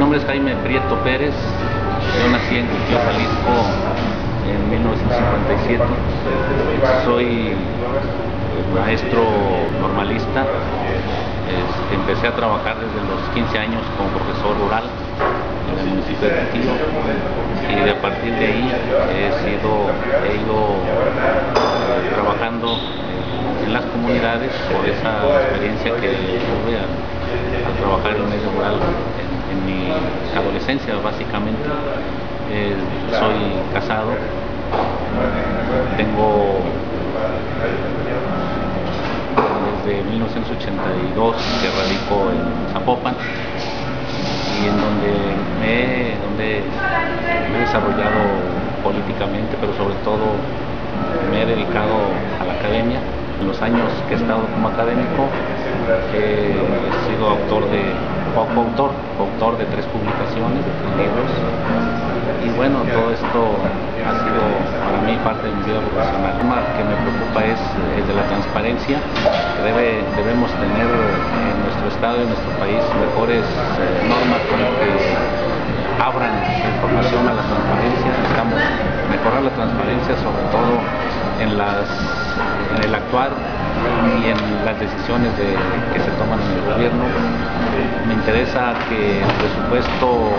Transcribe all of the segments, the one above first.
nombre es Jaime Prieto Pérez. Yo nací en Cutillo, Jalisco en 1957. Soy maestro normalista. Empecé a trabajar desde los 15 años como profesor rural en el municipio de Cutillo, y a partir de ahí he ido trabajando en las comunidades por esa experiencia que tuve al trabajar en el medio rural en mi adolescencia, básicamente. Soy casado, tengo desde 1982 que radico en Zapopan, y en donde me he desarrollado políticamente, pero sobre todo me he dedicado a la academia. En los años que he estado como académico he sido coautor de 3 publicaciones, de 3 libros, y bueno, todo esto ha sido para mí parte de mi vida profesional. El tema que me preocupa es el de la transparencia. Debemos tener en nuestro estado y en nuestro país mejores normas para que abran información a la transparencia. Necesitamos mejorar la transparencia, sobre todo en el actuar y en las decisiones que se toman en el gobierno. Me interesa que el presupuesto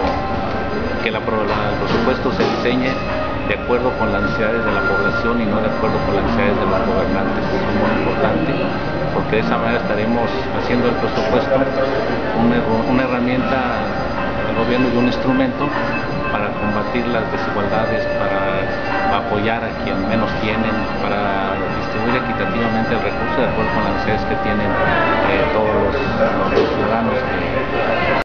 se diseñe de acuerdo con las necesidades de la población y no de acuerdo con las necesidades de los gobernantes. Eso es muy importante, porque de esa manera estaremos haciendo el presupuesto una herramienta del gobierno y un instrumento para combatir las desigualdades, para apoyar a quien menos tienen, para distribuir equitativamente el recurso de acuerdo con las necesidades que tienen todos los ciudadanos.